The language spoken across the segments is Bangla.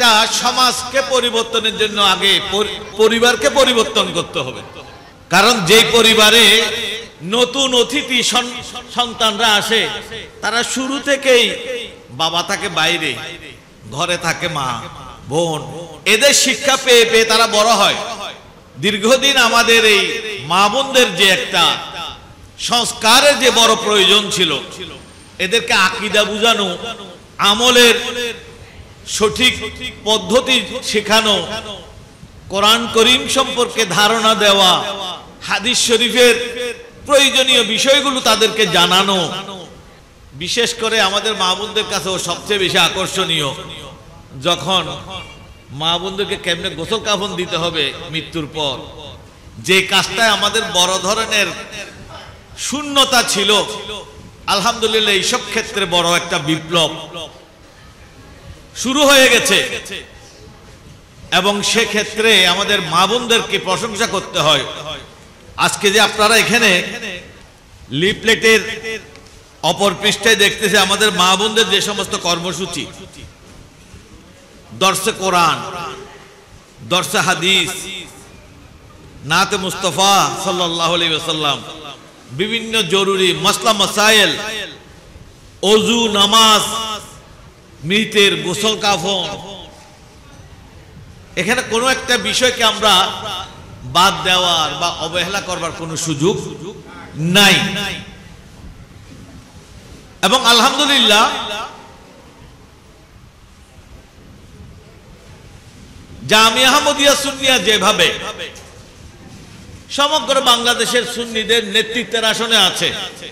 একটা সমাজকে পরিবর্তনের জন্য আগে পরিবারকে পরিবর্তন করতে হবে। কারণ যেই পরিবারে নতুন অতিথি সন্তানরা আসে, তারা শুরু থেকেই বাবা থাকে বাইরে, ঘরে থাকে মা বোন, এদের শিক্ষা পেয়ে পেয়ে তারা বড় হয়। দীর্ঘদিন আমাদের এই মা বোনদের যে একটা সংস্কারের যে বড় প্রয়োজন ছিল, এদেরকে আকীদা বুঝানো, আমলের সঠিক পদ্ধতি শেখানো, কোরআন করিম সম্পর্কে ধারণা দেওয়া, হাদিস শরীফের প্রয়োজনীয় বিষয়গুলো তাদেরকে জানানো, বিশেষ করে আমাদের মা বোনদের কাছেও সবচেয়ে বেশি আকর্ষণীয় যখন মা বোনদেরকে কেমনে গোসল কাফন দিতে হবে মৃত্যুর পর, যে কাজটায় আমাদের বড় ধরনের শূন্যতা ছিল, আলহামদুলিল্লাহ এইসব ক্ষেত্রে বড় একটা বিপ্লব শুরু হয়ে গেছে। এবং সেক্ষেত্রে আমাদের মা বোনদেরকে প্রশংসা করতে হয়। আজকে যে আপনারা এখানে লিফলেটের অপর পৃষ্ঠায় দেখতেছে আমাদের মা বোনদের যে সমস্ত কর্মসূচি, দর্শে কোরআন, দর্শে হাদিস, নাতে মুস্তাফা সাল্লাল্লাহু আলাইহি ওয়াসাল্লাম, বিভিন্ন জরুরি মাসলা মাসাইল, ওযু, নামাজ, মৃতের গোসল কাফন, এখানে কোনো একটা বিষয়কে আমরা বাদ দেওয়ার বা অবহেলা করবার কোনো সুযোগ নাই। এবং আলহামদুলিল্লাহ জামিয়া আহমদিয়া সুন্নিয়া যেভাবে সমগ্র বাংলাদেশের সুন্নিদের নেতৃত্বের আসনে আছে,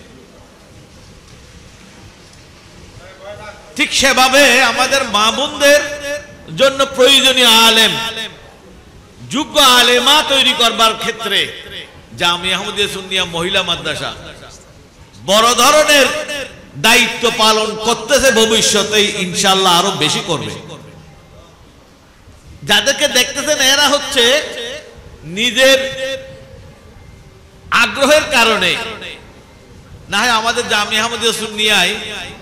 ঠিক সেভাবে আমাদের মা বোনদের জন্য প্রয়োজনীয় আলেম, যোগ্য আলেমা তৈরি করবার ক্ষেত্রে জামিয়া আহমদিয়া সুন্নিয়া মহিলা মাদ্রাসা বড় ধরনের দায়িত্ব পালন করতেছে, ভবিষ্যতে ইনশাআল্লাহ আরো বেশি করবে। যাদেরকে দেখতেছেন এরা হচ্ছে নিজের আগ্রহের কারণে, না হয় আমাদের জামিয়া আহমদিয়া সুন্নিয়ায়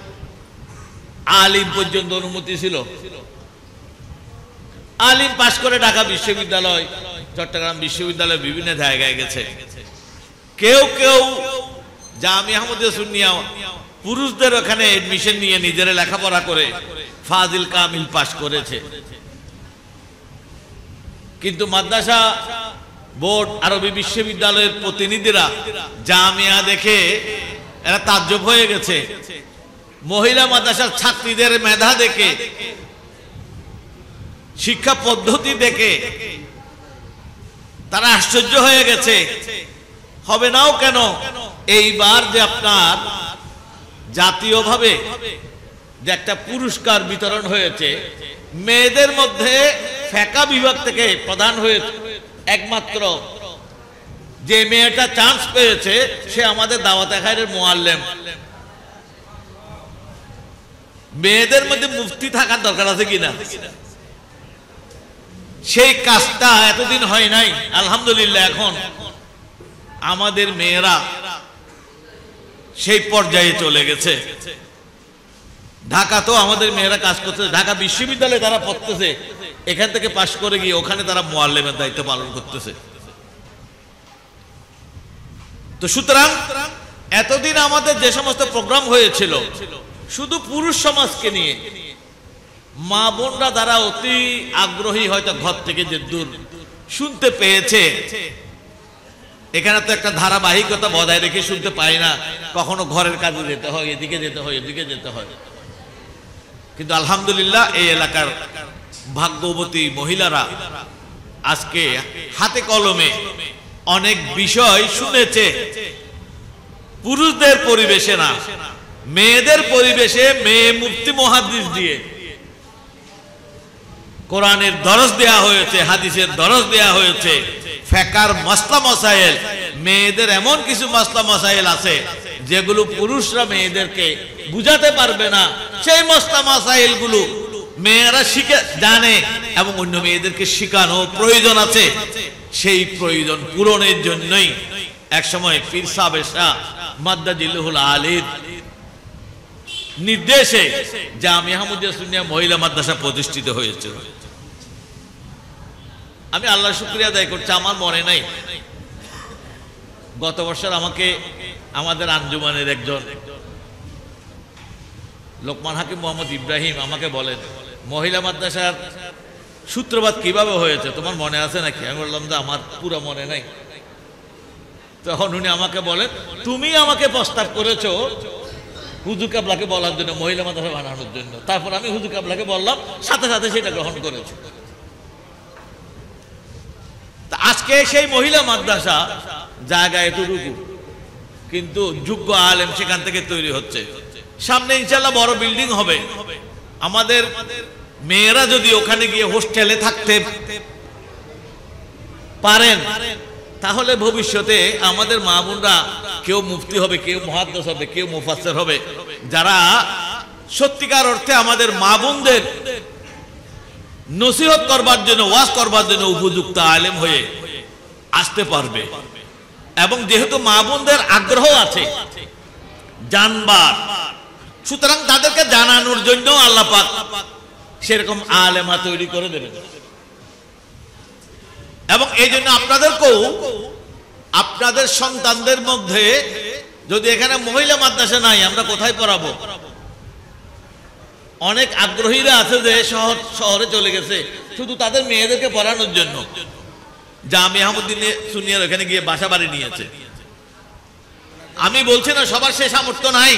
আলিম পর্যন্ত অনুমতি ছিল। আলিম পাশ করে ঢাকা বিশ্ববিদ্যালয়, চট্টগ্রাম বিশ্ববিদ্যালয়, বিভিন্ন জায়গায় গেছে। কেউ কেউ জামিয়া আহমদিয়া সুন্নিয়া পুরুষদের ওখানে এডমিশন নিয়ে নিজেরা লেখাপড়া করে ফাজিল কামিল পাশ করেছে। কিন্তু মাদ্রাসা বোর্ড, আরবি বিশ্ববিদ্যালয়ের প্রতিনিধিরা জামিয়া দেখে এরা তাজ্জব হয়ে গেছে। মহিলা মাদ্রাসার ছাত্রীদের মেধা দেখে, শিক্ষা পদ্ধতি দেখে তারা আশ্চর্য হয়ে গেছে। হবে নাও কেন, এইবার যে আপনার জাতীয়ভাবে যে একটা পুরস্কার বিতরণ হয়েছে, মেয়েদের মধ্যে ফিকহ বিভাগ থেকে প্রদান হয়েছে, একমাত্র যে মেয়েটা চান্স পেয়েছে সে আমাদের দাওয়াতে খায়রের মুআল্লিম। মেয়েদের মধ্যে মুফতি থাকার দরকার আছে কিনা, সেই কাজটা এতদিন হয় নাই। আলহামদুলিল্লাহ এখন আমাদের মেয়েরা সেই পর্যায়ে চলে গেছে। ঢাকা তো আমাদের মেয়েরা কাজ করতেছে, ঢাকা বিশ্ববিদ্যালয়ে তারা পড়তেছে, এখান থেকে পাশ করে গিয়ে ওখানে তারা মুআল্লিমের দায়িত্ব পালন করতেছে। তো সুতরাং এতদিন আমাদের যে সমস্ত প্রোগ্রাম হয়েছিল শুধু পুরুষ সমাজকে নিয়ে, মা বোনরা তারা অতি আগ্রহী, হয়তো ঘর থেকে যে দূর শুনতে পেয়েছে, এখানে তো একটা ধারাবাহিকতা বজায় রেখে শুনতে পাই না, কখনো ঘরের কাজে যেতে হয়, এদিকে যেতে হয়, এদিকে যেতে হয়। কিন্তু আলহামদুলিল্লাহ এই এলাকার ভাগ্যবতী মহিলারা আজকে হাতে কলমে অনেক বিষয় শুনেছে, পুরুষদের পরিবেশে না, মেয়েদের পরিবেশে, মেয়ে মুফতি মুহাদ্দিস দিয়ে কোরআনের দরস দেয়া হয়েছে, হাদিসের দরস দেয়া হয়েছে, ফিকহের মাসলা মাসাইল, মেয়েদের এমন কিছু মাসলা মাসাইল আছে যেগুলো পুরুষরা মেয়েদেরকে বুঝাতে পারবে না, সেই মাসলা মাসাইল গুলো মেয়েরা শিখে জানে এবং অন্য মেয়েদেরকে শেখানো প্রয়োজন আছে। সেই প্রয়োজন পূরণের জন্যই একসময় পীর সাহেব শাহ মাদ্দাজিল্লাহুল আলী নির্দেশে জামিয়া আহমদিয়া সুন্নিয়া মহিলা মাদ্রাসা প্রতিষ্ঠিত হয়েছে। আমি আল্লাহর শুকরিয়া আদায় করছি, আমার মনে নাই গত বছর আমাকে আমাদের আঞ্জুমানের একজন লোকমান হাকিম মোহাম্মদ ইব্রাহিম আমাকে বলেন, মহিলা মাদ্রাসার সূত্রপাত কিভাবে হয়েছে তোমার মনে আছে নাকি? আমি বললাম যে আমার পুরো মনে নাই। তখন উনি আমাকে বলেন, তুমি আমাকে প্রস্তাব করেছো হুজুর কাবলাকে বলার জন্য, মহিলা মাদ্রাসা বানানোর জন্য। তারপর আমি হুজুর কাবলাকে বললাম, সাথে সাথে সেটা গ্রহণ করেছে। আজকে সেই মহিলা মাদ্রাসা জায়গায় এতটুকু, কিন্তু যোগ্য আলেম সেখান থেকে তৈরি হচ্ছে। সামনে ইনশাআল্লাহ বড় বিল্ডিং হবে। আমাদের মেয়েরা যদি ওখানে গিয়ে হোস্টেলে থাকতে পারেন, তাহলে ভবিষ্যতে আমাদের মা বোনরা কেউ মুফতি হবে, কেউ মুহাদ্দিস হবে, কেউ মুফাসসির হবে, যারা সত্যিকার অর্থে আমাদের মা বোনদের নসিহত করবার জন্য, ওয়াজ করবার জন্য উপযুক্ত আলেম হয়ে আসতে পারবে। এবং যেহেতু মা বোনদের আগ্রহ আছে জানবার, সুতরাং তাদেরকে জানানোর জন্য আল্লাহ পাক সেরকম আলেমা তৈরি করে দেবেন। এবং এই জন্য আপনাদেরকেও আপনাদের সন্তানদের মধ্যে যদি এখানে মহিলা মাদ্রাসা নাই, আমরা কোথায় পড়াবো? অনেক আগ্রহীরা আছে যে শহরে চলে গেছে শুধু তাদের মেয়েদেরকে পড়ানোর জন্য, জামিয়া আহমদিয়া সুন্নিয়ার ওখানে গিয়ে বাসা বাড়ি নিয়েছে। আমি বলছি না সবার সে সামর্থ্য নাই,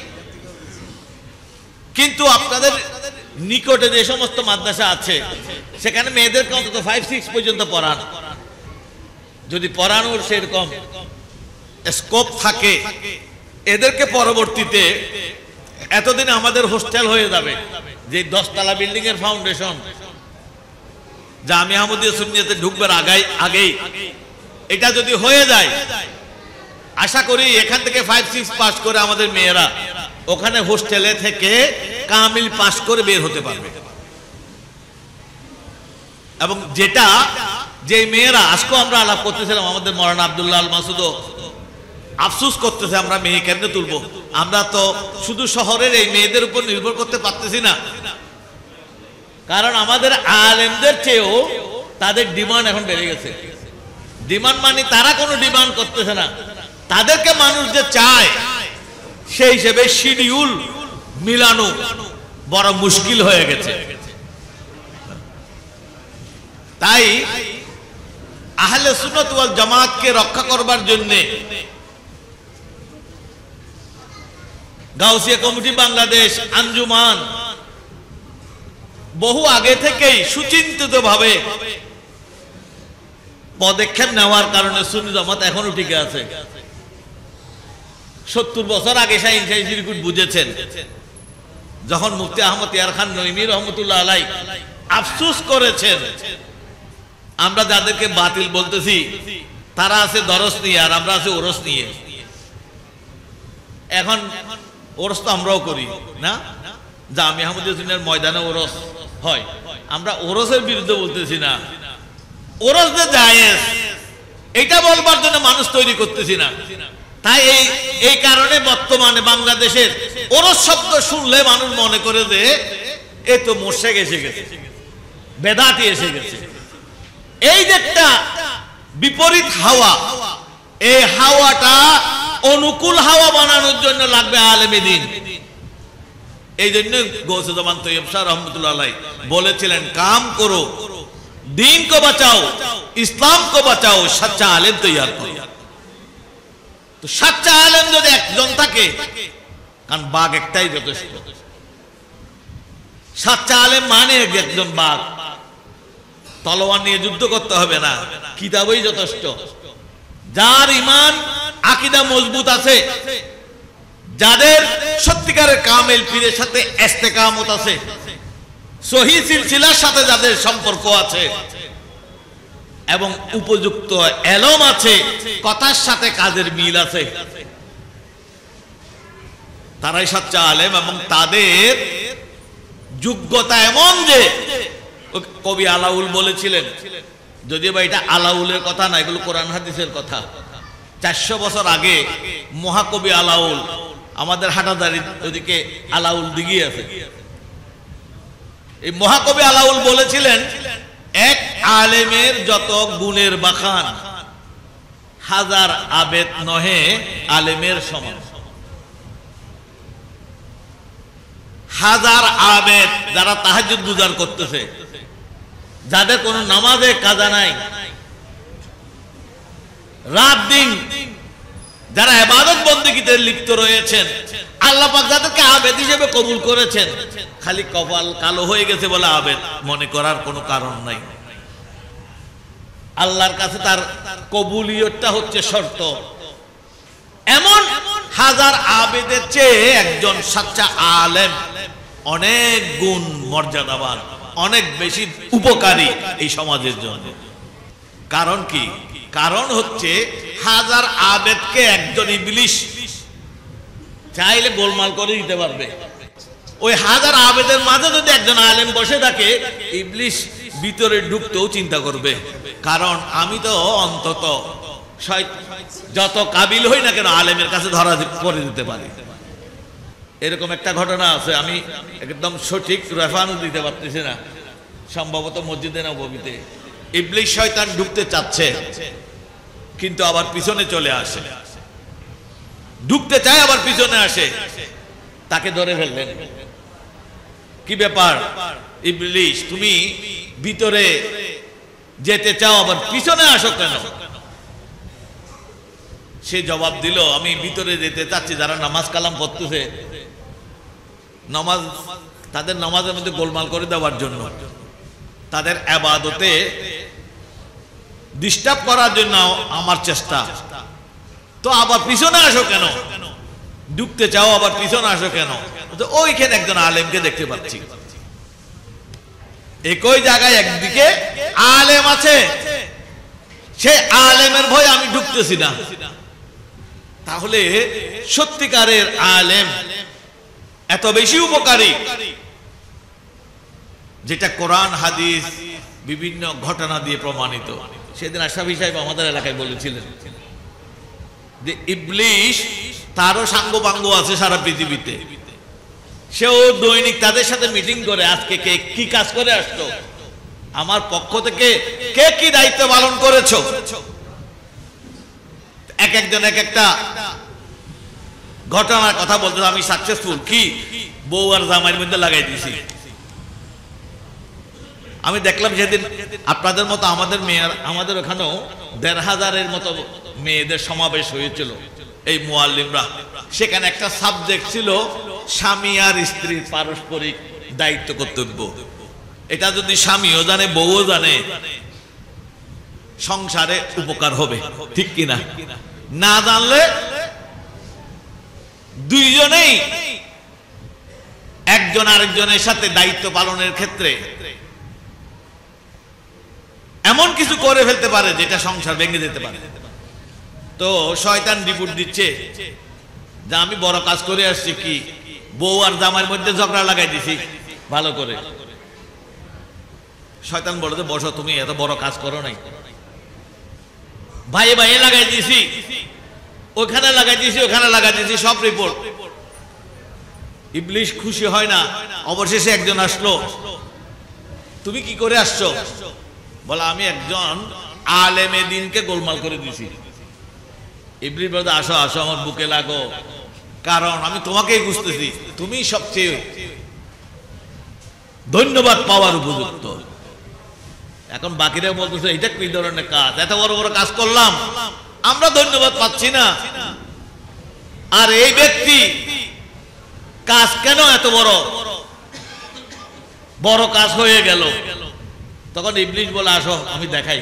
কিন্তু আপনাদের নিকটে যে সমস্ত মাদ্রাসা আছে সেখানে মেয়েদেরকে অন্তত 5-6 পর্যন্ত পড়ান। যদি পড়ানোর সেরকম স্কোপ থাকে, এদেরকে পরবর্তীতে এতদিন আমাদের হোস্টেল হয়ে যাবে। যে 10 তলা বিল্ডিং এর ফাউন্ডেশন জামিয়া আহমদিয়া সুন্নিয়াতে ঢুকবার আগেই এটা যদি হয়ে যায়, আশা করি এখান থেকে 5-6 পাস করে আমাদের মেয়েরা ওখানে হোস্টেলে থেকে কামিল পাস করে বের হতে পারবে। এবং যেটা যে মেয়েরা আজকে আমরা আলাপ করতেছিলাম, আমাদের মৌলানা আব্দুল্লাহ আল মাসুদ আফসোস করতেছে, আমরা মেয়ে কেমনে তুলবো? আমরা তো শুধু শহরের এই মেয়েদের উপর নির্ভর করতে পারতেছি না, কারণ আমাদের আলেমদের চেয়েও তাদের ডিমান্ড এখন বেড়ে গেছে। ডিমান্ড মানে তারা কোনো ডিমান্ড করতেছে না, তাদেরকে মানুষ যে চায় সেই হিসেবে শিডিউল মিলানো বড় মুশকিল হয়ে গেছে। তাই আহলে সুন্নাত ওয়াল জামাতকে রক্ষা করবার জন্য গাউসিয়া কমিটি বাংলাদেশ আঞ্জুমান বহু আগে থেকেই সুচিন্তিতভাবে পদক্ষেপ নেওয়ার কারণে সুন্নি জামাত এখনো টিকে আছে। 70 বছর আগে শাহীন শিরকুট বুঝেছেন, যখন মুফতি আহমদ ইয়ার খান নঈমী রহমতুল্লাহ আলাইহি আফসোস করেছেন আমরা যাদেরকে বাতিল বলতেছি তারা আছে দরস নিয়ে আর আমরা আছে ওরস নিয়ে। এখন ওরস তো আমরাও করি না, জামিয়া আহমদিয়া সুন্নিয়ার ময়দানে ওরস হয়, আমরা ওরসের বিরুদ্ধে বলতেছি না, ওরস যে জায়েজ এটা বলবার জন্য মানুষ তৈরি করতেছি না। তাই এই কারণে বর্তমানে বাংলাদেশের ওরস শব্দ শুনলে মানুষ মনে করে যে এ তো মুশরিক এসে গেছে, বেদাতি এসে গেছে। এই যে একটা বিপরীত হাওয়া, এই হাওয়াটা অনুকূল হাওয়া বানানোর জন্য লাগবে আলেমে দ্বীন। এই জন্য গৌসে জামান তৈয়ব শাহ রহমতুল্লাহ আলাইহি বলেছিলেন, কাম করো दीन को बचाओ, इस्लाम को बचाओ, सच्चा आलेम तैयार करो। तो सच्चा आलेम जो एकजन थाके, कारण बाघ एकटाई যথেষ্ট। सच्चा आलेम माने एकजन बाघ, তলোয়ার নিয়ে যুদ্ধ করতে হবে না, কিতাবই যথেষ্ট। যার ঈমান আকীদা মজবুত আছে, যাদের সত্যিকারের কামেল পীরের সাথে ইস্তেকামত আছে, সহি সিলসিলার সাথে যাদের সম্পর্ক আছে এবং উপযুক্ত এলম আছে, কথার সাথে কাজের মিল আছে, তারাই সচ্চা আলেম। এবং তাদের যোগ্যতা এমন যে কবি আলাউল বলেছিলেন, যদিও বা এটা আলাউলের কথা না, এগুলো কোরআন হাদিসের কথা। 400 বছর আগে মহাকবি আলাউল আমাদের হাটাদারি ওদিকে আলাউল দিঘি আছে, এই মহাকবি আলাউল বলেছিলেন, এক আলেমের যত গুণের বাখান, হাজার আবেদ নহে আলেমের সমান। হাজার আবেদ যারা তাহাজ্জুদ গুজার করতেছে, যাদের কোনো নামাজে কাজা নাই, রাত দিন যারা ইবাদত বন্দেগীতে লিপ্ত রয়েছেন, আল্লাহ পাক যাদেরকে আবেদ হিসেবে কবুল করেছেন, খালি কপাল কালো হয়ে গেছে বলে আবেদ মনে করার কোনো কারণ নাই। আল্লাহর কাছে তার কবুলিয়তটা হচ্ছে শর্ত। এমন হাজার আবেদের চেয়ে একজন সাচ্চা আলেম অনেক গুণ মর্যাদাবান, অনেক বেশি উপকারী এই সমাজের জন্য। কারণ কি? কারণ হচ্ছে হাজার আবেদকে একজন ইবলিশ চাইলে গোলমাল করে দিতে পারবে। ওই হাজার আবেদের মাঝে যদি একজন আলেম বসে থাকে, ইবলিশ ভিতরে ঢুকতেও চিন্তা করবে, কারণ আমি তো অন্তত যত কাবিল হই না কেন আলেমের কাছে ধরা করে দিতে পারি। এরকম একটা ঘটনা আছে, আমি একদম সঠিক রেফারেন্স দিতে পারতেছি না, সম্ভবত মসজিদে নববীতে ইবলিশ শয়তান ঢুকতে চাচ্ছে, কিন্তু আবার পিছনে চলে আসে, ঢুকতে চায় আবার পিছনে আসে, তাকে ধরে ফেললেন। কি ব্যাপার ইবলিশ, তুমি ভিতরে যেতে চাও আবার পিছনে আসো কেন? সে জবাব দিল, আমি ভিতরে যেতে চাচ্ছি যারা নামাজ কালাম পড়তেছে, নামাজ তাদের নামাজের মধ্যে গোলমাল করে দেওয়ার জন্য, তাদের ইবাদতে ডিস্টার্ব করার জন্য আমার চেষ্টা। তো আবার পিছনে আসো কেন? ঢুকতে চাও আবার পিছনে আসো কেন? তো ওইখানে একজন আলেমকে দেখতে পাচ্ছি, একই জায়গায় একদিকে আলেম আছে, সেই আলেমের ভয় আমি ঢুকতেছি না। তাহলে সত্যিকারের আলেম এত বেশি উপকারী, যেটা কোরআন হাদিস বিভিন্ন ঘটনা দিয়ে প্রমাণিত। সেদিন আশরাফি সাহেব আমাদের এলাকায় বলেছিলেন যে ইবলিশ তারও সাঙ্গ পাঙ্গ আছে সারা পৃথিবীতে, সেও দৈনিক তাদের সাথে মিটিং করে, আজকে কে কি কাজ করে আসতো, আমার পক্ষ থেকে কে কি দায়িত্ব পালন করেছো। এক একজন এক একটা ঘটনার কথা বলতে, আমি সাকসেসফুল কি বউ আর জামাইয়ের মধ্যে লাগাই দিয়েছি। আমি দেখলাম সেদিন আপনাদের মতো আমাদের মেয়ের, আমাদের ওখানেও ১৫০০-এর মতো মেয়েদের সমাবেশ হয়েছিল, এই মুআল্লিমরা। সেখানে একটা সাবজেক্ট ছিল স্বামী আর স্ত্রীর পারস্পরিক দায়িত্ব কর্তব্য। এটা যদি স্বামীও জানে বউও জানে, সংসারে উপকার হবে, ঠিক কিনা? না জানলে দুইজনেই একজন আরেকজনের সাথে দায়িত্ব পালনের ক্ষেত্রে এমন কিছু করে ফেলতে পারে যেটা সংসার ভেঙে যেতে পারে। তো শয়তান রিপোর্ট দিচ্ছে যে আমি বড় কাজ করে আসছি, কি বউ আর জামাইয়ের মধ্যে ঝগড়া লাগাই দিছি ভালো করে। শয়তান বলে যে বসো, তুমি এত বড় কাজ করো নাই, ভাইয়ে ভাইয়ে লাগাই দিয়েছি, ওখানে লাগাই দিয়েছি, ওখানে লাগাই দিয়েছি, সব রিপোর্ট। ইবলিশ খুশি হয় না। অবশেষে একজন আসলো, তুমি কি করে আসছো? বলে আমি একজন আলেমে দ্বীনকে গোলমাল করে দিয়েছি। ইবলিশ বলে আসো আসো আমার বুকে লাগো, কারণ আমি তোমাকেই বুঝতেছি, তুমি সবচেয়ে ধন্যবাদ পাওয়ার উপযুক্ত। এখন বাকিরা বলতেছে এটা কি ধরনের কাজ, এত বড় বড় কাজ করলাম, আমরা ধন্যবাদ পাচ্ছি না, আর এই ব্যক্তি কাজ কেন এত বড় বড় কাজ হয়ে গেল? তখন ইবলিশ বলে আসো আমি দেখাই।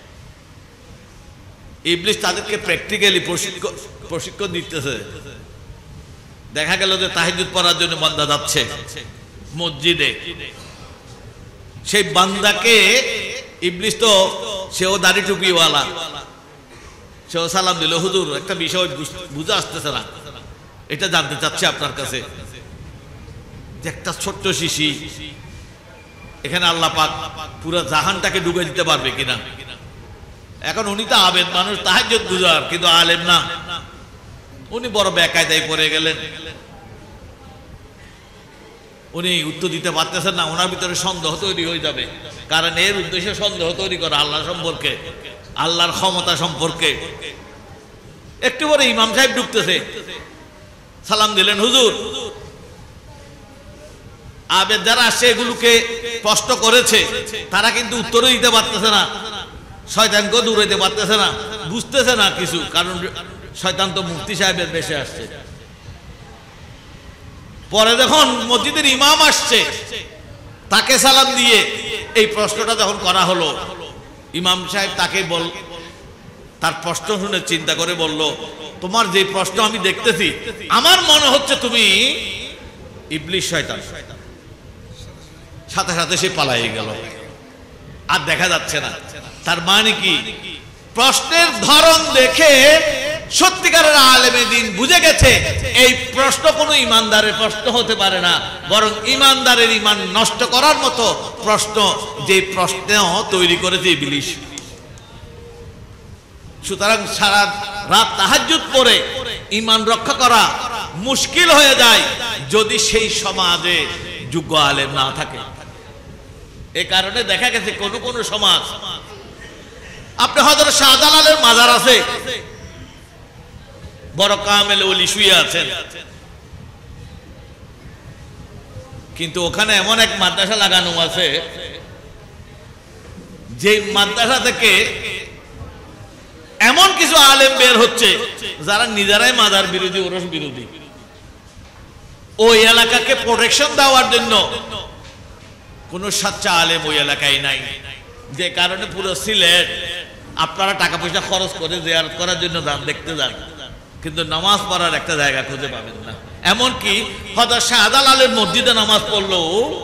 ইবলিশ তাদেরকে প্র্যাকটিক্যালি প্রশিক্ষণ দিতেছে। দেখা গেল যে তাহাজ্জুদ পড়ার জন্য বান্দা যাচ্ছে মসজিদে, সেই বান্দাকে ইবলিশ তো সেও দাড়ি টুপিওয়ালা, সেও সালাম দিল, হুজুর একটা বিষয় বুঝে আসতেছে না, এটা জানতে চাচ্ছে আপনার কাছে, যে একটা ছোট্ট শিশি এখানে আল্লাহ পাক পুরো জাহানটাকে ডুবে দিতে পারবে কিনা। এখন উনি তো আবেদ মানুষ, তাহাজ্জুদ গুজার, কিন্তু আলেম না। উনি বড় বেকায়দায় পড়ে গেলেন, উনি উত্তর দিতে পারতেছেন না। ওনার ভিতরে সন্দেহ তৈরি হয়ে যাবে, কারণ এর উদ্দেশ্যে সন্দেহ তৈরি করা আল্লাহ সম্পর্কে, আল্লাহর ক্ষমতা সম্পর্কে। একটু পরে ইমাম সাহেব ঢুকতেছে, সালাম দিলেন, হুজুর আবেদ যারা আসছে এগুলোকে প্রশ্ন করেছে তারা কিন্তু উত্তরও দিতে পারতেছে না, শয়তানকেও দূরাইতে পারতেছে না, বুঝতেছে না কিছু, কারণ শয়তান তো মুফতি সাহেবের বেশে আসছে। পরে যখন মসজিদের ইমাম আসছে তাকে সালাম দিয়ে এই প্রশ্নটা যখন করা হলো, ইমাম সাহেব তাকে তার প্রশ্ন শুনে চিন্তা করে বলল, তোমার যে প্রশ্ন আমি দেখতেছি আমার মনে হচ্ছে তুমি ইবলিস, শয়তান। সাথে সাথে সে পালাই গেল, আর দেখা যাচ্ছে না। তার মানে কি, প্রশ্নের ধরন দেখে সত্যিকারের আলেমে দ্বীন বুঝে গেছে এই প্রশ্ন কোনো ইমানদারের প্রশ্ন হতে পারে না, বরং ইমানদারের ইমান নষ্ট করার মতো প্রশ্ন যে প্রশ্ন তৈরি করেছে ইবলিস। সুতরাং সারা রাত তাহাজ্জুদ পড়ে ইমান রক্ষা করা মুশকিল হয়ে যায় যদি সেই সমাজে যোগ্য আলেম না থাকে। এ কারণে দেখা গেছে কোন কোন সমাজ, আপনি হযরত শাহজালালের মাজার আছে, বড় কামেল ওলি শুয়ে আছেন, কিন্তু ওখানে এমন এক মাদ্রাসা লাগানো আছে যে মাদ্রাসা থেকে এমন কিছু আলেম বের হচ্ছে যারা নিজেরাই মাজার বিরোধী, ওরস বিরোধী। ওই এলাকাকে প্রোটেকশন দেওয়ার জন্য কোন সাচ্চা আলেম ওই এলাকায় নাই, যে কারণে পুরো সিলেট আপনারা টাকা পয়সা খরচ করে জিয়ারত করার জন্য যান, দেখতে যান, কিন্তু নামাজ পড়ার একটা জায়গা খুঁজে পাবেন না। এমনকি হযরত শাহজালালের মসজিদে নামাজ পড়লো,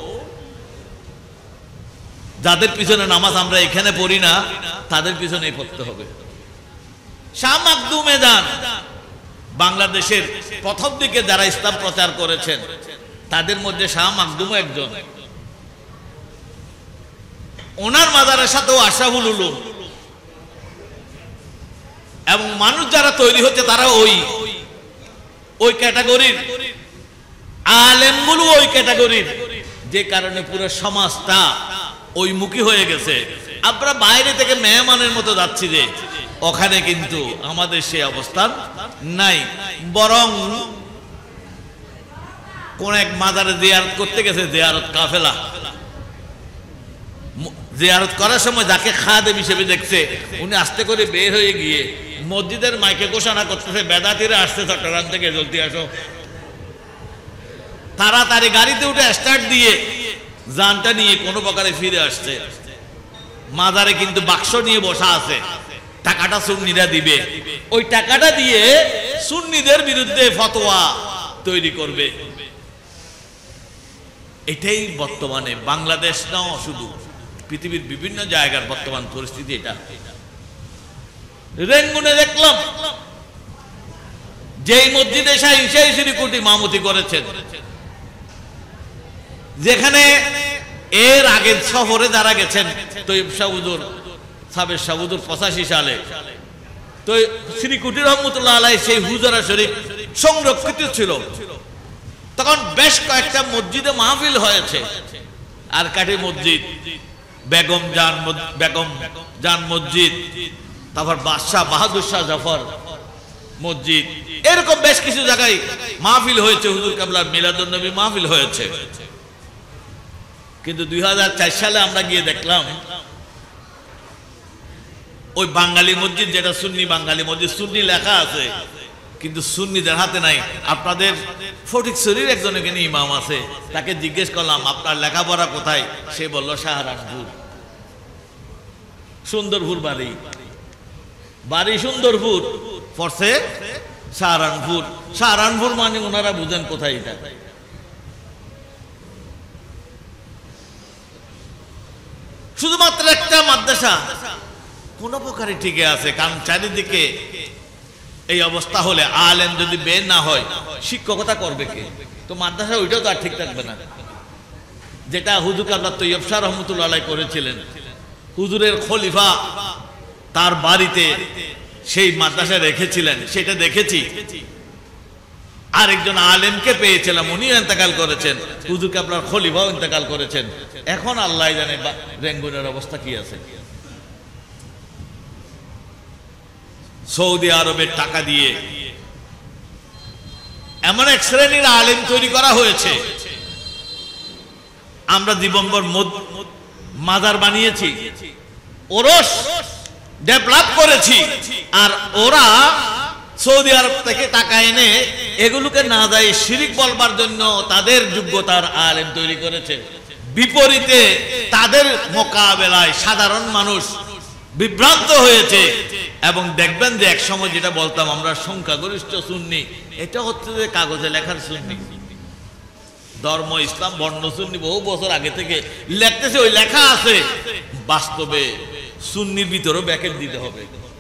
যাদের পিছনে নামাজ আমরা এখানে পড়ি না তাদের পিছনেই পড়তে হবে। শাহ মাকদুমে যান, বাংলাদেশের প্রথম দিকে যারা ইসলাম প্রচার করেছেন তাদের মধ্যে শাহ মাকদুমও একজন। ওনার মাজারের সাথেও আশরাফুল উলুম, এবং মানুষ যারা তৈরি হচ্ছে তারা ওই ক্যাটাগরির, আলেমগুলো ওই ক্যাটাগরির, যে কারণে পুরো সমাজটা ওইমুখী হয়ে গেছে। আমরা বাইরে থেকে মেহমানের মতো যাচ্ছি, যে ওখানে কিন্তু আমাদের সেই অবস্থান নাই। বরং কোন এক মাজারে জিয়ারত করতে গেছে, জিয়ারত কাফেলা, জিয়ারত করার সময় যাকে খাদেম হিসেবে দেখছে উনি আস্তে করে বের হয়ে গিয়ে মসজিদের মাইকে ঘোষণা করতেছে, বেদাতিরা আসছে চট্টগ্রাম থেকে, জলদি আসো। তাড়াতাড়ি গাড়িতে উঠে স্টার্ট দিয়ে জানটা নিয়ে কোনো প্রকারে ফিরে আসছে। মাজারে কিন্তু বাক্স নিয়ে বসা আছে, টাকাটা সুন্নিরা দিবে, ওই টাকাটা দিয়ে সুন্নিদের বিরুদ্ধে ফতোয়া তৈরি করবে। এটাই বর্তমানে বাংলাদেশ নাও, শুধু পৃথিবীর বিভিন্ন জায়গার বর্তমান পরিস্থিতি এটা। রেঙ্গুনে দেখলাম যেই মসজিদে শাহী শ্রীকুটি মামুতি করেছেন, যেখানে এর আগের শহরে যারা গেছেন, তৈয়ব শাহ হুজুর, সাবের শাহ হুজুর 85 সালে, তো শ্রীকুটি রহমতুল্লাহ আলাইহি সেই হুজরা শরীফ সংরক্ষিত ছিল। তখন বেশ কয়েকটা মসজিদে মাহফিল হয়েছে, আর কাঠি মসজিদ, বেগম জান মসজিদ, তারপর বাদশাহ বাহাদুর শাহ জাফর মসজিদ, এরকম বেশ কিছু জায়গায় মাহফিল হয়েছে, হুজুর কাবলার মিলাদুন নবী মাহফিল হয়েছে। কিন্তু 2004 সালে আমরা গিয়ে দেখলাম ওই বাঙালি মসজিদ, যেটা সুন্নি বাঙালি মসজিদ, সুন্নি লেখা আছে কিন্তু সুন্নিদের হাতে নাই। আপনাদের ফটিকছড়ির একজন এখানে ইমাম আছে, তাকে জিজ্ঞেস করলাম আপনার লেখাপড়া কোথায়, সে বলল সাহারানপুর। সুন্দরপুর বাড়ি সুন্দরপুর, পড়ছে সাহারানপুর। সাহারানপুর মানে ওনারা বুঝেন কোথায় এটা। শুধুমাত্র একটা মাদ্রাসা কোন প্রকারে টিকে আছে, কারণ চারিদিকে এই অবস্থা হলে আলেম যদি বের না হয় শিক্ষকতা করবে কে? তো মাদ্রাসা ওইটাও তো আর ঠিক থাকবে না। যেটা হুজুর কাবলা তৈয়ব শাহ রহমতুল্লাহ আলাইহি করেছিলেন, হুজুরের খলিফা তার বাড়িতে সেই মাদ্রাসা রেখেছিলেন, সেটা দেখেছি। আরেকজন আলেমকে পেয়েছিলাম, উনিও ইন্তেকাল করেছেন, হুজুর কেবলার খলিফাও ইন্তেকাল করেছেন। এখন আল্লাহ জানে রেঙ্গুনের অবস্থা কি আছে। সৌদি আরবের টাকা দিয়ে এমন এক শ্রেণীর আলেম তৈরি করা হয়েছে, আমরা জীবনভর মাজার বানিয়েছি, ওরস ডেভেলপ করেছি, আর ওরা সৌদি আরব থেকে টাকা এনে এগুলোকে না যায় শিরিক বলবার জন্য তাদের যোগ্যতার আলেম তৈরি করেছে। বিপরীতে তাদের মোকাবেলায় সাধারণ মানুষ বিভ্রান্ত হয়েছে। এবং দেখবেন যে এক সময় যেটা বলতাম আমরা সংখ্যাগরিষ্ঠ সুন্নি, এটা হচ্ছে যে কাগজে লেখার সুন্নি। ধর্ম ইসলাম বর্ণ সুন্নি বহু বছর আগে থেকে লিখতেছে, ওই লেখা আছে, বাস্তবে সুন্নির ভিতরেও ব্যাকেট দিতে হবে,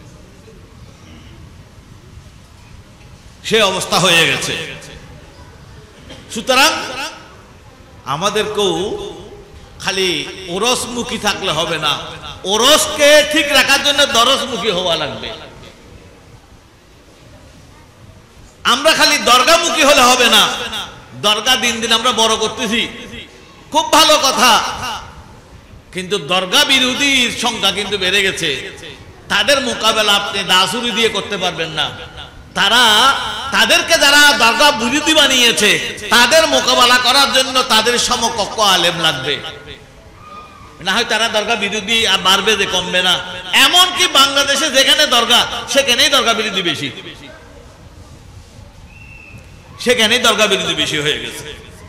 সে অবস্থা হয়ে গেছে। সুতরাং আমাদেরকেও খালি ওরসমুখী থাকলে হবে না, ওরসকে ঠিক রাখার জন্য দরসমুখী হওয়া লাগবে। আমরা খালি দরগামুখী হলে হবে না। দরগা দিন দিন আমরা বড় করতেছি, খুব ভালো কথা, কিন্তু দরগা বিরোধীর সংখ্যা কিন্তু বেড়ে গেছে। তাদের মোকাবেলা আপনি দাসুরি দিয়ে করতে পারবেন না। তাদেরকে যারা দরগা বিরোধী বানিয়েছে তাদের মোকাবেলা করার জন্য তাদের সমকক্ষ আলেম লাগবে, না হয় তারা দরগা বিরোধী আর বাড়বে যে, কমবে না। এমনকি বাংলাদেশে যেখানে দরগা, সেখানেই দরগা বিরোধী বেশি, সেখানেই দরগা বিরোধী বেশি হয়ে গেছে।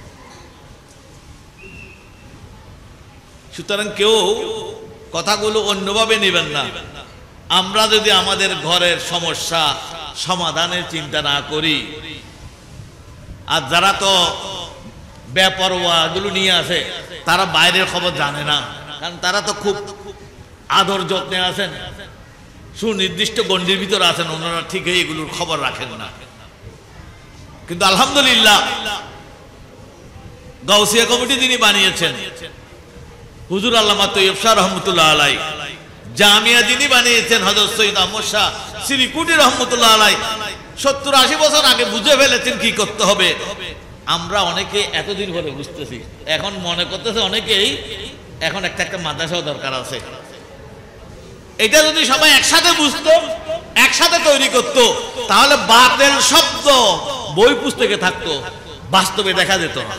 সুতরাং কেউ কথাগুলো অন্যভাবে নেবেন না। আমরা যদি আমাদের ঘরের সমস্যা সমাধানের চিন্তা না করি, আর যারা তো বেপরোয়া গুলো নিয়ে আসে, তারা বাইরের খবর জানে না, কারণ তারা তো খুব আদর যত্নে আছেন, সুনির্দিষ্ট গণ্ডির ভিতরে আছেন, ওনারা ঠিক এগুলোর খবর রাখেন না। কিন্তু আলহামদুলিল্লাহ গাউসিয়া কমিটি যিনি বানিয়েছেন হুজুর আল্লামা তৈয়ব শাহ রহমতুল্লাহ আলাই, জামিয়া যিনি বানিয়েছেন হযরত সৈয়দ আহমদ শাহ শ্রীকুটি রহমতুল্লাহ আলাই, 70-80 বছর আগে বুঝে ফেলেছেন কি করতে হবে। আমরা অনেকে এতদিন পরে বুঝতেছি, এখন মনে করতেছে অনেকেই এখন একটা মাদ্রাসাও দরকার আছে। এটা যদি সবাই একসাথে বুঝতো, একসাথে তৈরি করতো, তাহলে বাতিল শব্দ বই পুস্তকে থাকতো, বাস্তবে দেখা যেত না।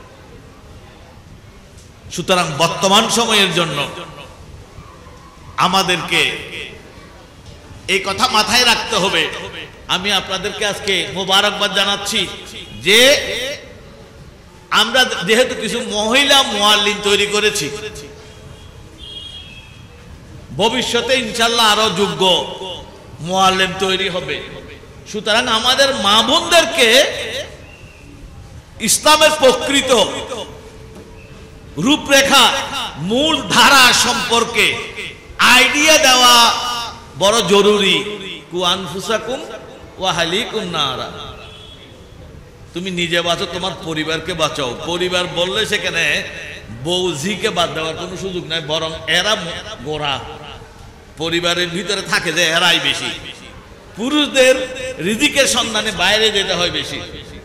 সুতরাং বর্তমান সময়ের জন্য আমাদেরকে এই কথা মাথায় রাখতে হবে। আমি আপনাদেরকে আজকে মোবারকবাদ জানাচ্ছি যে আমরা যেহেতু কিছু মহিলা মুআল্লিম তৈরি করেছি, ভবিষ্যতে ইনশাআল্লাহ আরো যোগ্য মুআল্লিম তৈরি হবে। সুতরাং আমাদের মা বোনদেরকে ইসলামের প্রকৃত রূপরেখা, মূল ধারা সম্পর্কে আইডিয়া দেওয়া বড় জরুরি। কু আনফুসাকুম ওয়া আহলিকুম নারা, তুমি নিজে বাঁচো, তোমার পরিবারকে বাঁচাও। পরিবার বললে সেখানে বৌঝিকে বাদ দেওয়ার কোনো সুযোগ নাই, বরং এরা গোড়া, পরিবারের ভিতরে থাকে যে এরাই বেশি। পুরুষদের রিজিকের সন্ধানে বাইরে যেতে হয় বেশি।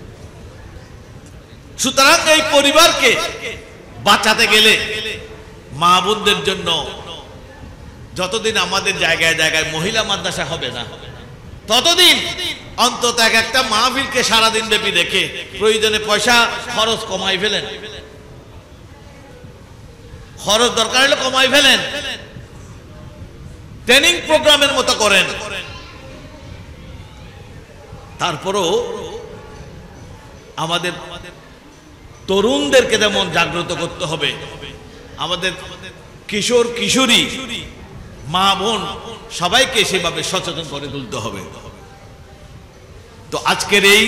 সুতরাং এই পরিবারকে বাঁচাতে গেলে মা বোনদের জন্য যতদিন আমাদের জায়গায় জায়গায় মহিলা মাদ্রাসা হবে না, ততদিন অন্তত একটা মাহফিলকে সারাদিন ব্যাপী দেখে প্রয়োজনে পয়সা খরচ কমাই ফেলেন, খরচ দরকার হলে কমাই ফেলেন, ট্রেনিং প্রোগ্রামের মতো করেন। তারপরও আমাদের তরুণদেরকে যেমন জাগ্রত করতে হবে, আমাদের কিশোর কিশোরী মা বোন সবাইকে সেভাবে সচেতন করে তুলতে হবে। তো আজকের এই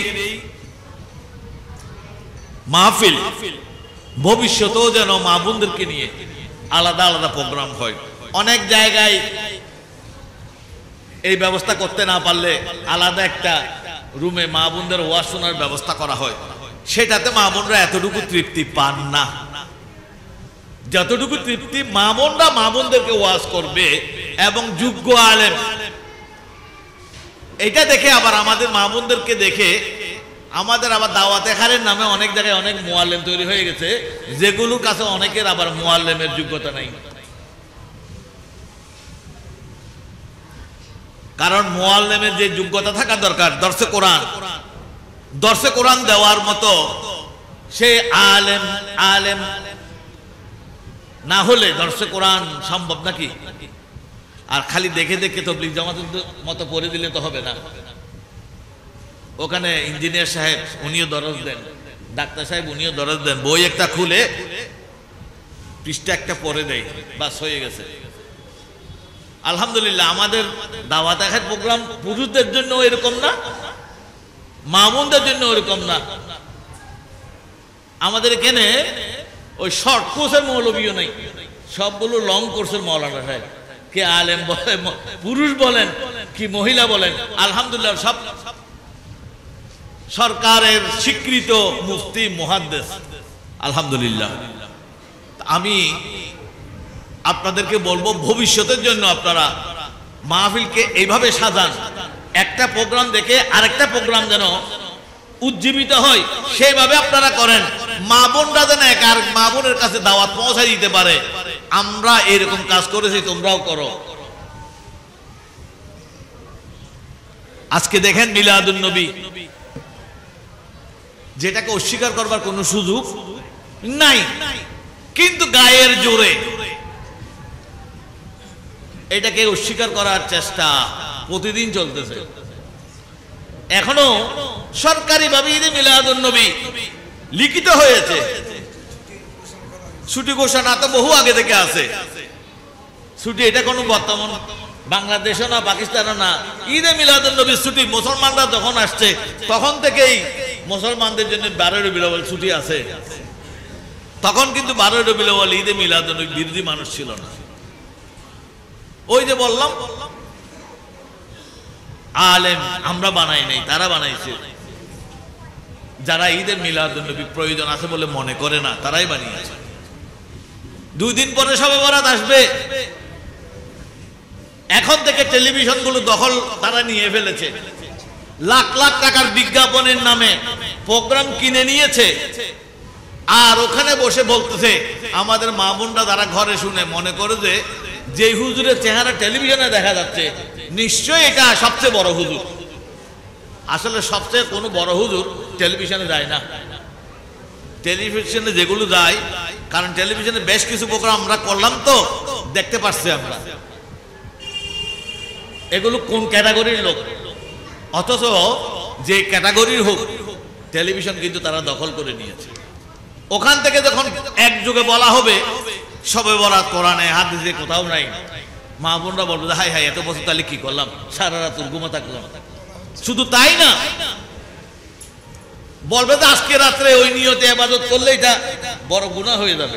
মাহফিল ভবিষ্যতেও যেন মা বোনদেরকে নিয়ে আলাদা আলাদা প্রোগ্রাম হয়। অনেক জায়গায় এই ব্যবস্থা করতে না পারলে আলাদা একটা রুমে মা বোনদের ওয়াজ শোনার ব্যবস্থা করা হয়, সেটাতে মা বোনরা এতটুকু তৃপ্তি পান না যতটুকু তৃপ্তি মা বোনরা মা বোনদেরকে ওয়াজ করবে এবং যোগ্য আলেম। এটা দেখে আবার আমাদের মা বোনদেরকে দেখে আমাদের আবার দাওয়াতে খারের নামে অনেক জায়গায় অনেক মুআল্লিম তৈরি হয়ে গেছে, যেগুলোর কাছে অনেকের আবার মুআল্লিমের যোগ্যতা নাই। কারণ মুআল্লিমের যে যোগ্যতা থাকা দরকার, দর্শে কোরআন দেওয়ার মতো সে আলেম না হলে দর্শে কোরআন সম্ভব নাকি? আর খালি দেখে দেখে তাবলীগ জামাতের মতো পড়ে দিলে তো হবে না। ওখানে ইঞ্জিনিয়ার সাহেব উনিও দরজ দেন, ডাক্তার সাহেব উনিও দরজ দেন, বই একটা খুলে পৃষ্ঠা একটা পড়ে দেয়, বাস হয়ে গেছে। আলহামদুলিল্লাহ আমাদের দাওয়াত খায়ের প্রোগ্রাম পুরুষদের জন্য এরকম না, মা বোনদের জন্য এরকম না। আমাদের এখানে ওই শর্ট কোর্সের মৌলবীও নেই, সবগুলো লং কোর্সের মৌলানা সাহেব, কে আলেম বলেন, পুরুষ বলেন কি মহিলা বলেন, আলহামদুলিল্লাহ সব সরকারের স্বীকৃত মুফতি মুহাদ্দিস, আলহামদুলিল্লাহ। আমি আপনাদেরকে বলবো ভবিষ্যতের জন্য আপনারা মাহফিলকে এইভাবে সাজান, একটা প্রোগ্রাম দেখে আরেকটা প্রোগ্রাম যেন উজ্জীবিত হয় সেইভাবে আপনারা করেন। মা বোনরা যেন এক আর মা বোনের কাছে দাওয়াত পৌঁছায় দিতে পারে। আমরা এরকম কাজ করেছি, তোমরাও করো। আজকে দেখেন মিলাদুন নবী, যেটাকে অস্বীকার করবার কোনো সুযোগ নাই, কিন্তু গায়ের জোরে এটাকে অস্বীকার করার চেষ্টা প্রতিদিন চলতেছে। এখনো সরকারিভাবে ঈদে মিলাদুন নবী লিখিত হয়েছে, ছুটি ঘোষণা তো বহু আগে থেকে আছে। ছুটি এটা কোনো বর্তমান বাংলাদেশও না পাকিস্তানও না, ঈদে মিলাদুন নবীর ছুটি মুসলমানরা যখন আসছে তখন থেকেই মুসলমানদের জন্য 12 রবিউল আউয়াল ছুটি আছে। তখন কিন্তু 12 রবিউল আউয়াল ঈদে মিলাদুন নবী বিরোধী মানুষ ছিল না। ওই যে বললাম আলেম আমরা বানাই নাই, তারা বানাইছে। যারা ঈদে মিলাদুন নবী প্রয়োজন আছে বলে মনে করে না, তারাই বানিয়েছে। 2 দিন পরে শবে বরাত আসবে, এখন থেকে টেলিভিশনগুলো দখল তারা নিয়ে ফেলেছে, লাখ লাখ টাকার বিজ্ঞাপনের নামে প্রোগ্রাম কিনে নিয়েছে। আর ওখানে বসে বলতেছে, আমাদের মা বোনরা যারা ঘরে শুনে মনে করে যে হুজুরের চেহারা টেলিভিশনে দেখা যাচ্ছে নিশ্চয়ই এটা সবচেয়ে বড় হুজুর। আসলে সবচেয়ে কোনো বড় হুজুর টেলিভিশনে যায় না। টেলিভিশনে যেগুলো যায়, কারণ টেলিভিশনে বেশ কিছু প্রোগ্রাম আমরা করলাম তো দেখতে পাচ্ছি আমরা এগুলো কোন ক্যাটাগরির লোক, অথচ যে ক্যাটাগরির হোক টেলিভিশন কিন্তু তারা দখল করে নিয়েছে। ওখান থেকে যখন একযোগে বলা হবে শবে বরাত কোরআনে হাদিসে কোথাও নাই, মা বোনরা বলবে হাই হাই এত বছর তাহলে কি করলাম, সারা রাত ঘুমা থাকলাম। শুধু তাই না, বলবে যে আজকে রাত্রে ওই নিয়তে ইবাদত করলে এটা বড় গুনাহ হয়ে যাবে।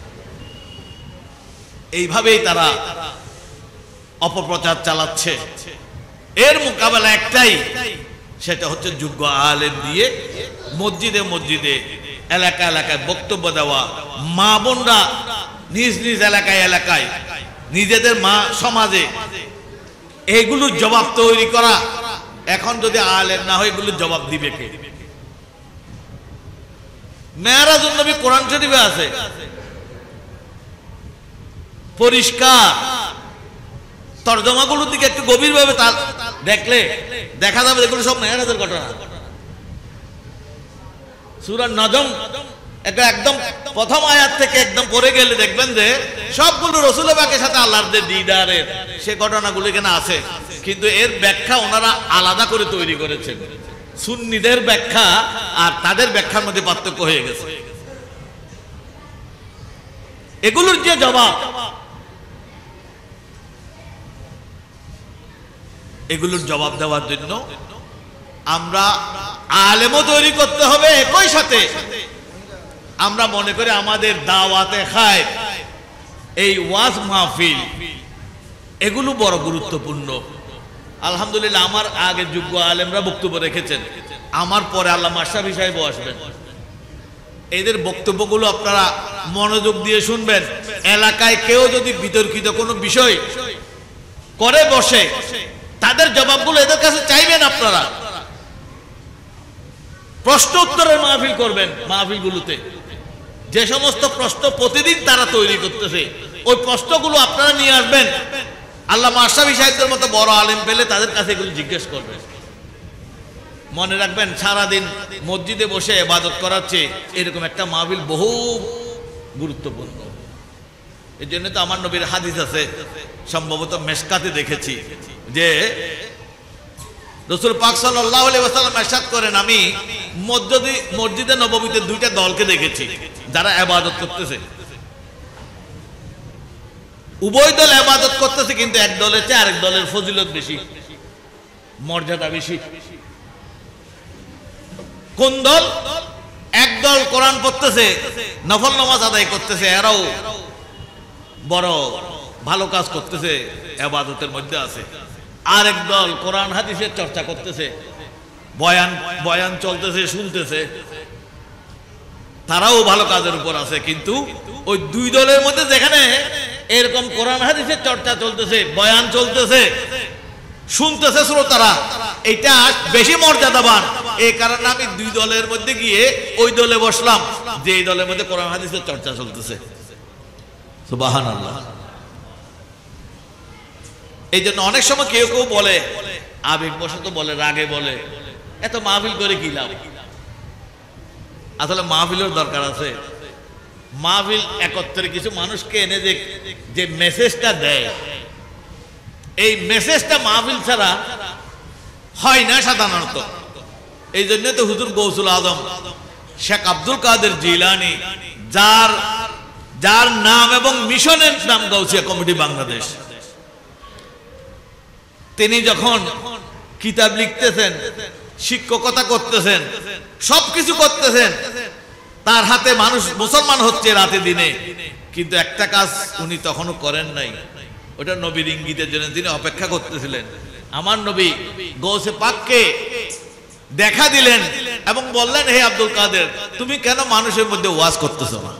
এইভাবেই তারা অপপ্রচার চালাচ্ছে। এর মোকাবেলা একটাই, সেটা হচ্ছে যোগ্য আলেম দিয়ে মসজিদে মসজিদে এলাকা এলাকায় বক্তব্য দেওয়া, মা বোনরা নিজ নিজ এলাকায় এলাকায় নিজেদের মা সমাজে এইগুলোর জবাব তৈরি করা। এখন যদি আলেম না হয় এগুলোর জবাব দিবে কে? মেরাজুন নবী কোরআন শরীফে আছে, পরিষ্কার। তরজমাগুলোর দিকে একটু গভীরভাবে দেখলে দেখা যাবে এগুলো সব মেরাজের ঘটনা। সূরা নজম এটা একদম প্রথম আয়াত থেকে একদম পড়ে গেলে দেখবেন যে সবগুলো রাসূল পাকের সাথে আল্লাহর যে দিদারের সে ঘটনাগুলো এখানে আছে, কিন্তু এর ব্যাখ্যা ওনারা আলাদা করে তৈরি করেছেন। সুন্নিদের ব্যাখ্যা আর তাদের ব্যাখ্যার মধ্যে পার্থক্য হয়ে গেছে। এগুলোর যে জবাব, এগুলোর জবাব দেওয়ার জন্য আমরা আলেমও তৈরি করতে হবে। একই সাথে আমরা মনে করি আমাদের দাওয়াতে খায় এই ওয়াজ মাহফিল এগুলো বড় গুরুত্বপূর্ণ। আলহামদুলিল্লাহ আমার আগে যোগ্য আলেমরা বক্তব্য রেখেছেন, আমার পরে আল্লামা আশরাফি সাহেব আসবেন। এদের বক্তব্যগুলো আপনারা মনোযোগ দিয়ে শুনবেন। এলাকায় কেউ যদি বিতর্কিত কোনো বিষয় করে বসে, তাদের জবাবগুলো এদের কাছে চাইবেন আপনারা। প্রশ্ন উত্তরের মাহফিল করবেন। মাহফিলগুলোতে যে সমস্ত প্রশ্ন প্রতিদিন তারা তৈরি করতেছে, ওই প্রশ্নগুলো আপনারা নিয়ে আসবেন। আল্লামা আশরাফী সাহেবদের মতো বড় আলেম পেলে তাদের কাছে এগুলো জিজ্ঞেস করবেন। মনে রাখবেন, সারাদিন মসজিদে বসে ইবাদত করার চেয়ে এরকম একটা মাহফিল বহু গুরুত্বপূর্ণ। এই জন্য তো আমার নবীর হাদিস আছে, সম্ভবত মেশকাতে দেখেছি, যে রাসূল পাক সাল্লাল্লাহু আলাইহি ওয়াসাল্লাম ইরশাদ করেন, আমি মসজিদে নববীতে দুইটা দলকে দেখেছি যারা ইবাদত করতেছে। উভয় দল ইবাদত করতেছে, কিন্তু এক দলের চেয়ে আরেক দলের ফজিলত বেশি, মর্যাদা বেশি। কোন দল? এক দল কোরআন পড়তেছে, নফল নামাজ আদায় করতেছে, এরাও বড় ভালো কাজ করতেছে, ইবাদতের মধ্যে আছে। আরেক দল কোরআন হাদিসের চর্চা করতেছে, বয়ান চলতেছে, শুনতেছে, তারাও ভালো কাজের উপর আছে। কিন্তু ওই দুই দলের মধ্যে যেখানে এরকম কোরআন হাদিসের চর্চা চলতেছে, বয়ান চলতেছে, শুনতেছে শ্রোতারা, এটা বেশি মর্যাদাবান। এই কারণে আমি দুই দলের মধ্যে গিয়ে ওই দলে বসলাম যে এই দলের মধ্যে কোরআন হাদিসের চর্চা চলতেছে। সুবহানাল্লাহ। এই জন্য অনেক সময় কেউ কেউ বলে, আবেগবশত বলে, রাগে বলে, এত মাহফিল করে কি লাভ? আসলে মাহফিলের দরকার আছে। মাহফিল একত্রে কিছু মানুষকে এনে যে মেসেজটা দেয়, এই মেসেজটা মাহফিল ছাড়া হয় না সাধারণত। এই জন্য তো হুজুর গৌসুল আজম শেখ আব্দুল কাদের জিলানী, যার নাম এবং মিশনের নাম গাউসিয়া কমিটি বাংলাদেশ, তিনি যখন কিতাব লিখতেছেন, শিক্ষকতা করতেছেন, সবকিছু করতেছেন, তার হাতে মানুষ মুসলমান হচ্ছে রাতে দিনে, কিন্তু একটা কাজ উনি তখনও করেন নাই। ওটা নবীর ইঙ্গিতের জন্য তিনি অপেক্ষা করতেছিলেন। আমার নবী গৌসে পাককে দেখা দিলেন এবং বললেন, হে আব্দুল কাদের, তুমি কেন মানুষের মধ্যে ওয়াজ করতেছো না?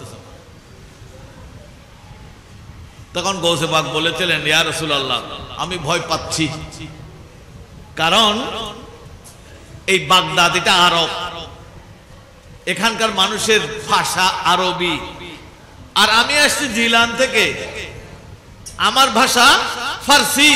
তখন গৌসে পাক বলেছিলেন, ইয়া রাসূলুল্লাহ, আমি ভয় পাচ্ছি, কারণ এই বাগদাদ এটা আরব, এখানকার মানুষের ভাষা আরবি, আর আমি আসছি জিলান থেকে, আমার ভাষা ফার্সি,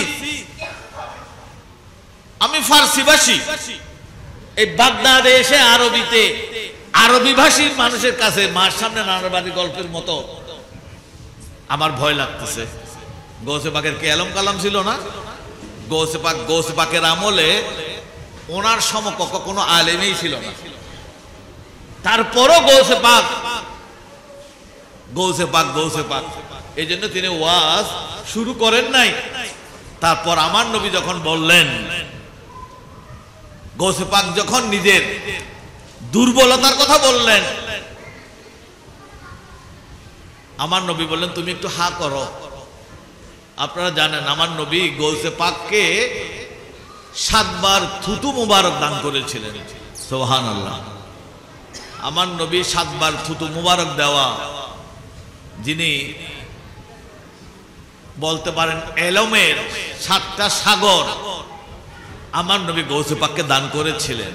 আমি ফার্সি ভাষী। এই বাগদাদে এসে আরবি ভাষী মানুষের কাছে মার সামনে নানাবাড়ি গল্পের মতো আমার ভয় লাগতেছে। গৌসে পাকের কি এলম কালাম ছিল না? গৌসে পাকের আমলে ওনার সমকক্ষ কোনো আলেমই ছিল না। তারপরও গৌসে পাক, এই জন্য তিনি ওয়াজ শুরু করেন নাই। তারপর আমার নবী যখন বললেন, গৌসে পাক যখন নিজের দুর্বলতার কথা বললেন, আমার নবী বললেন, তুমি একটু হা করো। আপনারা জানেন আমার নবী গৌসে পাককে 7 বার থুতু মুবারক দান করেছিলেন। সুবহানাল্লাহ। আমার নবী 7 বার থুতু মুবারক দেওয়া, যিনি বলতে পারেন এলমের 7টা সাগর আমার নবী গৌসে পাককে দান করেছিলেন।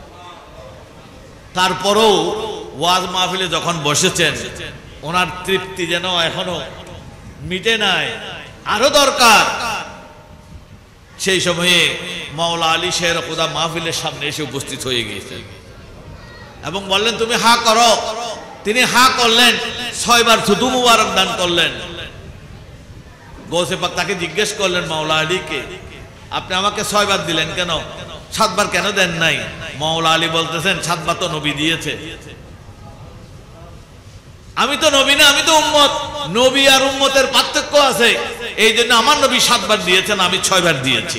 তারপরও ওয়াজ মাহফিলে যখন বসেছেন, ওনার তৃপ্তি যেন এখনো মিটে নাই, আরো দরকার। সেই সময়ে মাওলা আলী শের খুদা মাহফিলের সামনে এসে উপস্থিত হয়ে গিয়েছেন এবং বললেন, তুমি হা করো। তিনি হা করলেন, 6 বার থুতু মুবারক দান করলেন। গৌসে পাক তাকে জিজ্ঞেস করলেন, মাওলা আলীকে, আপনি আমাকে 6 বার দিলেন কেন, 7 বার কেন দেন নাই? মাওলা আলী বলতেছেন, 7 বার তো নবী দিয়েছে, আমি তো নবী না, আমি তো উম্মত। নবী আর উম্মতের পার্থক্য আছে, এই জন্য আমার নবী 7 বার দিয়েছেন, আমি 6 বার দিয়েছি।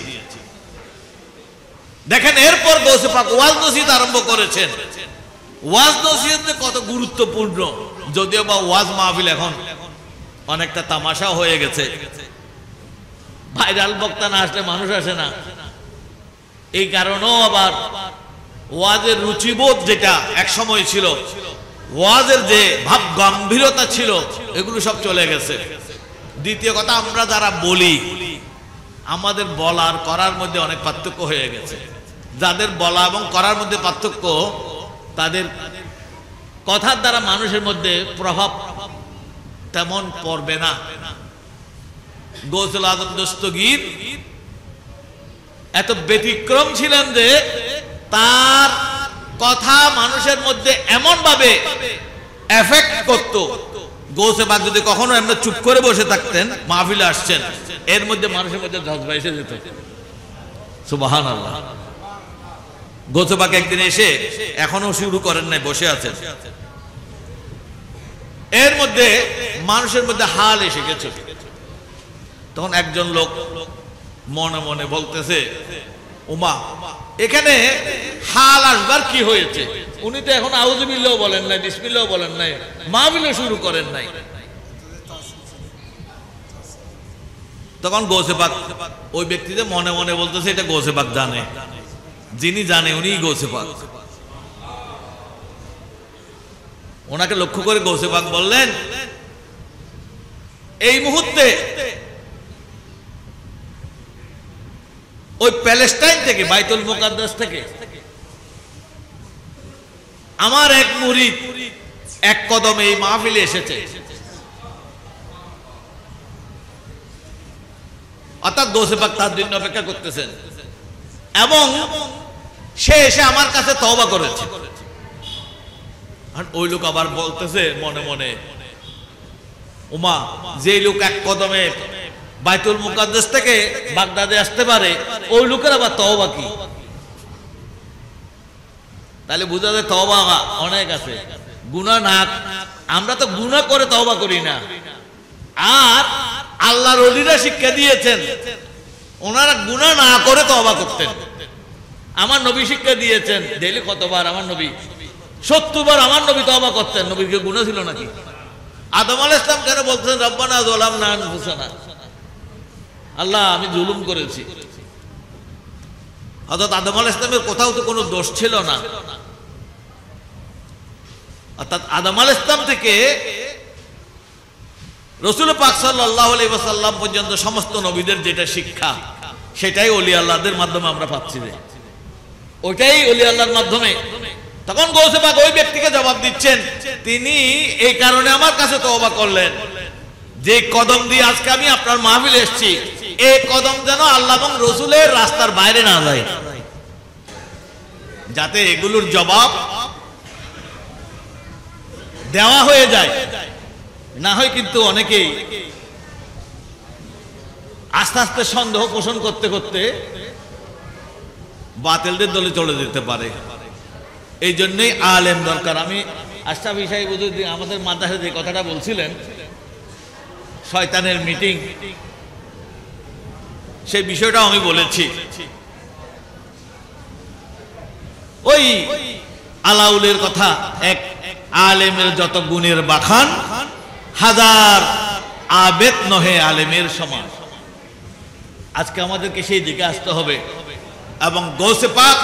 দেখেন, এরপর গৌসে পাক ওয়াজ নসিহত আরম্ভ করেছেন। ওয়াজ নসিহত কত গুরুত্বপূর্ণ, যদিও বা ওয়াজ মাহফিল এখন অনেকটা তামাশা হয়ে গেছে। ভাইরাল বক্তা না আসলে মানুষ আসে না। এই কারণেও আবার ওয়াজের রুচিবোধ যেটা এক সময় ছিল, ওয়াজের যে ভাব গম্ভীরতা ছিল, এগুলো সব চলে গেছে। দ্বিতীয় কথা, আমরা যারা বলি, আমাদের বলার করার মধ্যে অনেক পার্থক্য হয়ে গেছে। যাদের বলা এবং করার মধ্যে পার্থক্য, তাদের কথার দ্বারা মানুষের মধ্যে প্রভাব তেমন পড়বে না। গৌসুল আজম দস্তগীর এত ব্যতিক্রম ছিলেন যে তার কথা মানুষের মধ্যে এমন ভাবে এফেক্ট করত, গৌসে পাক যদি কখনো এমনি চুপ করে বসে থাকতেন, মাহফিলে আসছেন, এর মধ্যে মানুষের মধ্যে জজবা এসে যেত। সুবহানাল্লাহ। গৌসে পাক একদিন এসে, এখনো শুরু করেন নাই, বসে আছেন, এর মধ্যে মানুষের মধ্যে হাল এসে গেছে। তখন একজন লোক মনে মনে বলতেছে, উমা এখানে হাল আসবার কি হয়েছে? উনি তো এখন আউযুবিল্লাহ বলেন নাই, বিসমিল্লাহ বলেন নাই, মাহফিলও শুরু করেন নাই। তখন গৌসে পাক ওই ব্যক্তিতে মনে মনে বলতেছে, এটা গৌসে পাক জানে, যিনি জানে উনিই গৌসে পাক। ওনাকে লক্ষ্য করে গৌসে পাক বললেন, এই মুহূর্তে ওই প্যালেস্টাইন থেকে, বাইতুল মুকাদ্দাস থেকে আমার এক মুরিদ এক কদমে এই মাহফিলে এসেছে। অর্থাৎ গৌসে পাক তার জন্য অপেক্ষা করতেছেন এবং সে এসে আমার কাছে তওবা করেছে। আর ওই লোক আবার বলতেছে মনে মনে, উমা যে লোক এক কদমে বাইতুল মুকাদ্দাস থেকে বাগদাদে আসতে পারে, ওই লোকের আবার তওবা কি? তাহলে বোঝা যায় তওবা অনেক আছে, গুনাহ না। আমরা তো গুনাহ করে তওবা করি না, আর আল্লাহর ওলিরা শিক্ষা দিয়েছেন ওনারা গুনাহ না করে তওবা করতেন। আমার নবী শিক্ষা দিয়েছেন, ডেইলি কতবার আমার নবী, 70 বার আমার নবী তওবা করতেন। নবীর কি গুনাহ ছিল নাকি? আদম আলাইহিস সালাম কেন বলতেন রব্বানা যালামনা আনফুসানা, আল্লাহ আমি জুলুম করেছি? অর্থাৎ আদম আলাইহিস সালামের কোথাও তো কোনো দোষ ছিল না। অর্থাৎ আদম আলাইহিস সালাম থেকে রাসূল পাক সাল্লাল্লাহু আলাইহি ওয়াসাল্লাম পর্যন্ত সমস্ত নবীদের যেটা শিক্ষা, সেটাই ওলি আল্লাহদের মাধ্যমে আমরা পাচ্ছি, ওইটাই ওলি আল্লাহর মাধ্যমে। তখন গৌসে পাক ওই ব্যক্তিকে জবাব দিচ্ছেন, তিনি এই কারণে আমার কাছে তওবা করলেন যে কদম দিয়ে আজকে আমি আপনার মাহফিলে এসেছি, এই কদম যেন আল্লাহ এবং রসুলের রাস্তার বাইরে না যায়, যাতে এগুলোর জবাব দেওয়া হয়ে যায়। না হয় কিন্তু অনেকেই আস্তে আস্তে সন্দেহ পোষণ করতে করতে বাতিলদের দলে চলে যেতে পারে। এই জন্যই আলেম দরকার। আমি আশরাফি সাহেব হুজুর আমাদের মাদ্রাসায় যে কথাটা বলছিলেন, শয়তানের মিটিং, সেই বিষয়টাও আমি বলেছি। ওই আলাউলের কথা, এক আলেমের যত গুণের বাখান, হাজার আবেদ নহে আলেমের সমান। আজকে আমাদেরকে সেই দিকে আসতে হবে। এবং গৌসে পাক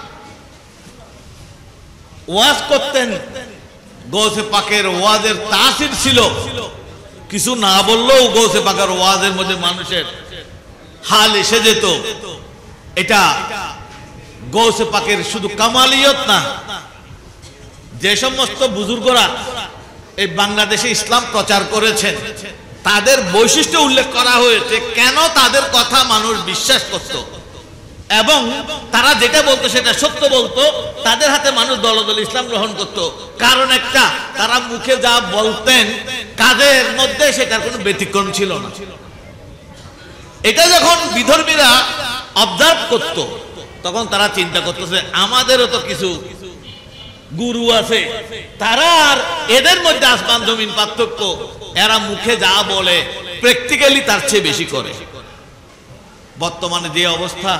ওয়াজ করতেন, গৌসে পাকের ওয়াজের তাসির ছিল, কিছু না বললেও গৌসে পাকের ওয়াজের মধ্যে মানুষের হাল এসে যেত। এটা গৌসে পাকের শুধু কামালিয়ত না, যে সমস্ত বুজুর্গরা এই বাংলাদেশে ইসলাম প্রচার করেছেন তাদের বৈশিষ্ট্য উল্লেখ করা হয়েছে, কেন তাদের কথা মানুষ বিশ্বাস করত এবং তারা যেটা বলতো সেটা সত্য বলতো, তাদের হাতে মানুষ দলদল ইসলাম গ্রহণ করত। কারণ একটা, তারা মুখে যা বলতেন কাজের মধ্যে সেটার কোনো ব্যতিক্রম ছিল না। এটা যখন বিধর্মীরা অবজার্ভ করত, তখন তারা চিন্তা করতেছে আমাদেরও তো কিছু গুরু আছে, তারা আর এদের মধ্যে আসমান জমিন পার্থক্য, এরা মুখে যা বলে প্র্যাকটিক্যালি তার চেয়ে বেশি করে। বর্তমানে যে অবস্থা,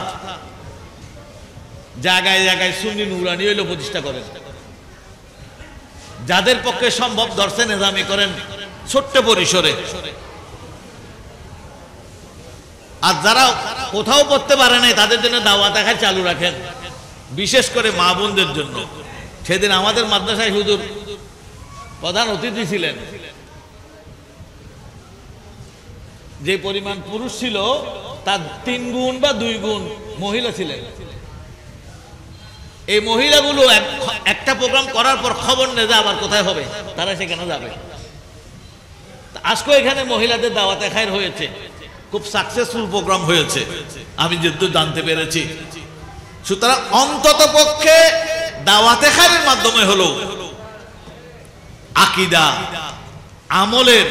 জায়গায় জায়গায় সুন্নি নুরানি হইল প্রতিষ্ঠা করেন, যাদের পক্ষে সম্ভব দর্শে নিজামি করেন ছোট্ট পরিসরে, আর যারা কোথাও পড়তে পারে নাই তাদের জন্য দাওয়াত দেখায় চালু রাখেন, বিশেষ করে মা বোনদের জন্য। সেদিন আমাদের মাদ্রাসায় হুজুর প্রধান অতিথি ছিলেন, যে পরিমাণ পুরুষ ছিল তার 3 গুণ বা 2 গুণ মহিলা ছিলেন। এই মহিলাগুলো একটা প্রোগ্রাম করার পর খবর নেই যে আবার কোথায় হবে, তারা সেখানে যাবে। আজকে এখানে মহিলাদের দাওয়াতে খায়ের হয়েছে, খুব সাকসেসফুল প্রোগ্রাম হয়েছে আমি যেহেতু জানতে পেরেছি। সুতরাং অন্তত পক্ষে দাওয়াতে খায়ের মাধ্যমে হলো আকীদা, আমলের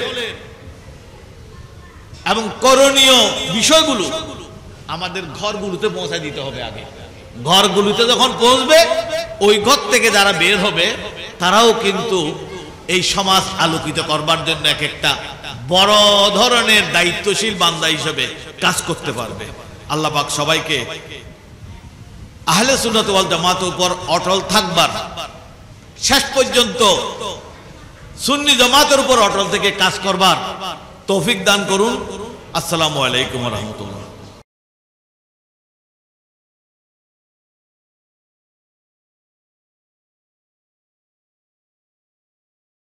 এবং করণীয় বিষয়গুলো আমাদের ঘরগুলোতে পৌঁছায় দিতে হবে। আগে ঘরগুলোতে যখন পৌঁছবে, ওই ঘর থেকে যারা বের হবে তারাও কিন্তু এই সমাজ আলোকিত করবার জন্য এক একটা বড় ধরনের দায়িত্বশীল বান্দা হিসেবে কাজ করতে পারবে। আল্লাহ পাক সবাইকে আহলে সুন্নাত ওয়াল জামাতের উপর অটল থাকবার, শেষ পর্যন্ত সুন্নি জামাতের উপর অটল থেকে কাজ করবার তৌফিক দান করুন। আসসালামু আলাইকুম ওয়া রাহমাতুল্লাহ।